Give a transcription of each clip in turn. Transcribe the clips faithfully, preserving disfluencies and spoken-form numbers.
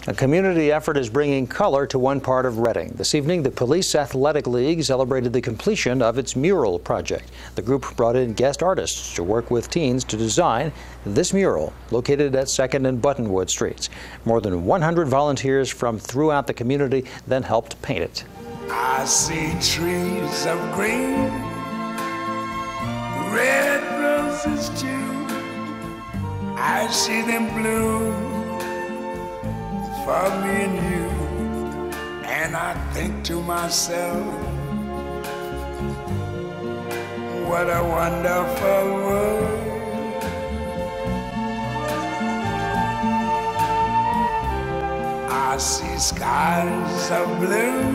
A community effort is bringing color to one part of Reading. This evening, the Police Athletic League celebrated the completion of its mural project. The group brought in guest artists to work with teens to design this mural, located at second and Buttonwood Streets. More than one hundred volunteers from throughout the community then helped paint it. I see trees of green, red roses too. I see them bloom for me and you, and I think to myself, what a wonderful world. I see skies of blue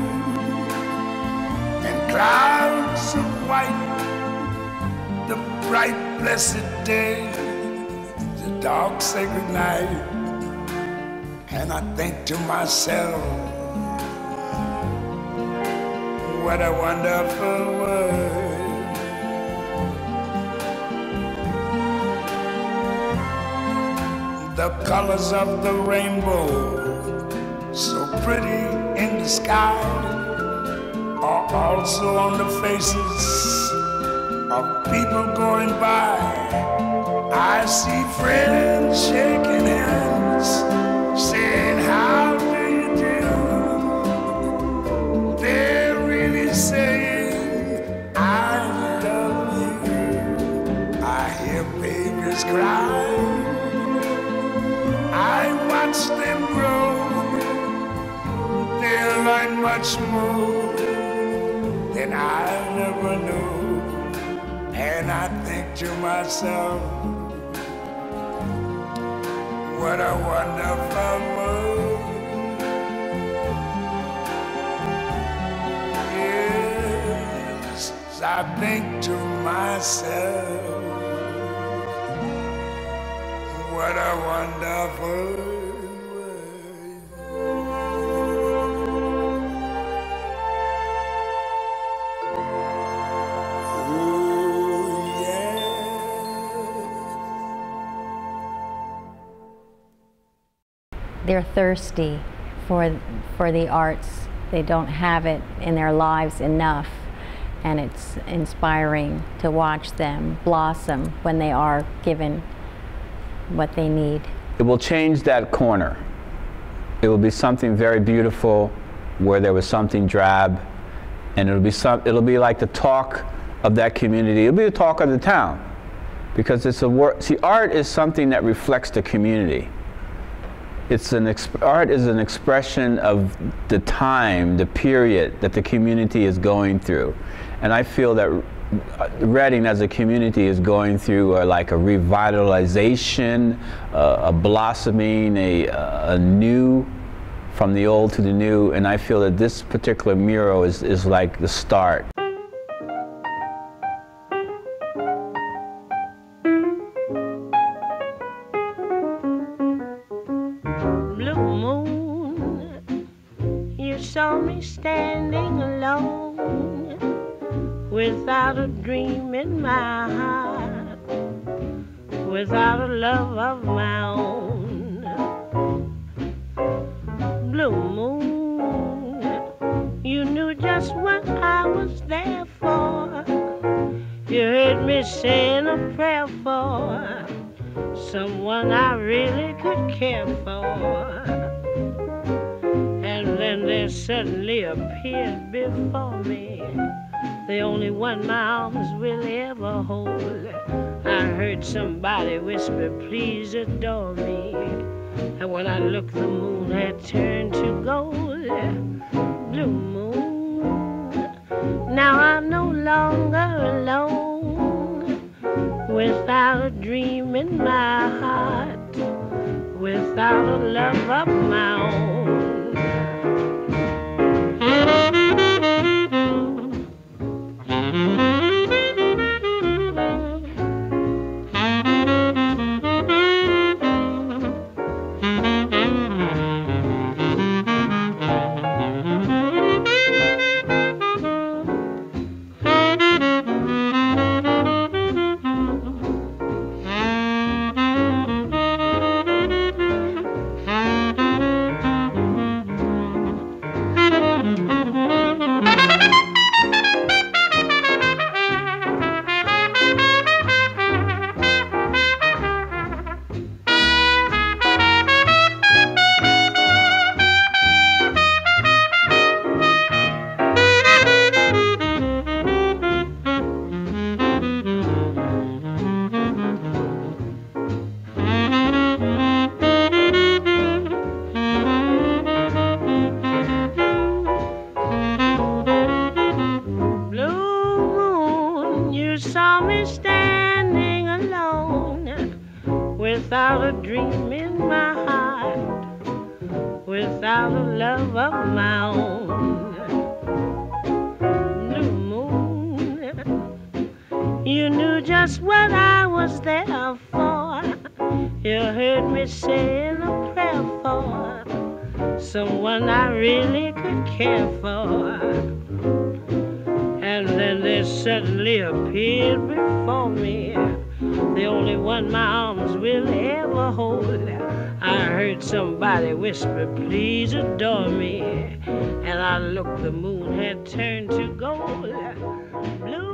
and clouds of white, the bright blessed day, the dark sacred night. And I think to myself, what a wonderful world. The colors of the rainbow, so pretty in the sky, are also on the faces of people going by. I see friends shaking hands, saying, how do you do? They're really saying, I love you. I hear babies cry, I watch them grow. They'll learn much more than I never knew. And I think to myself, what a wonderful world. Yes, I think to myself, what a wonderful world. Oh, yeah. They're thirsty for, for the arts. They don't have it in their lives enough, and it's inspiring to watch them blossom when they are given what they need. It will change that corner. It will be something very beautiful where there was something drab, and it'll be, some, it'll be like the talk of that community. It'll be the talk of the town, because it's a work. See, art is something that reflects the community. It's an exp art is an expression of the time, the period that the community is going through. And I feel that Reading as a community is going through uh, like a revitalization, uh, a blossoming, a, a new, from the old to the new. And I feel that this particular mural is, is like the start. Saw me standing alone without a dream in my heart, without a love of my own. Blue moon, you knew just what I was there for. You heard me saying a prayer for someone I really could care for. And then there suddenly appeared before me the only one my arms will ever hold. I heard somebody whisper, please adore me. And when I looked, the moon had turned to gold. Blue moon, now I'm no longer alone, without a dream in my heart, without a love of my own. room in my heart without a love of my own. Blue moon, you knew just what I was there for. You heard me saying a prayer for someone I really could care for. And then there suddenly appeared before me the only one my arms will ever hold. I heard somebody whisper, please adore me. And I looked, the moon had turned to gold. Blue